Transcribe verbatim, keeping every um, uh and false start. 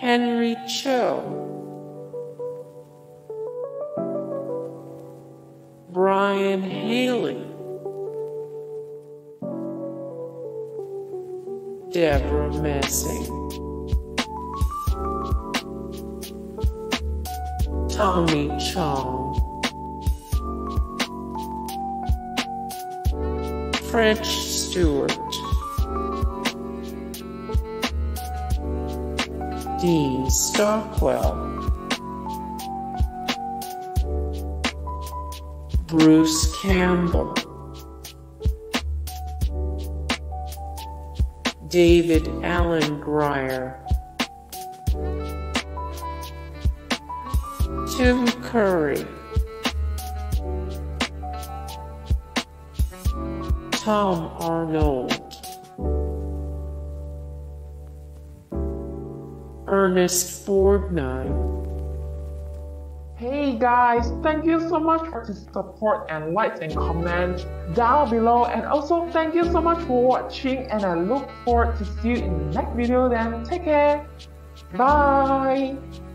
Henry Cho, Brian Haley, Deborah Messing, Tommy Chong, French Stewart, Dean Stockwell, Bruce Campbell, David Allen Grier, Tim Curry, Tom Arnold, Ernest Borgnine. Hey guys, thank you so much for the support and likes and comments down below, and also thank you so much for watching, and I look forward to see you in the next video. Then take care, bye.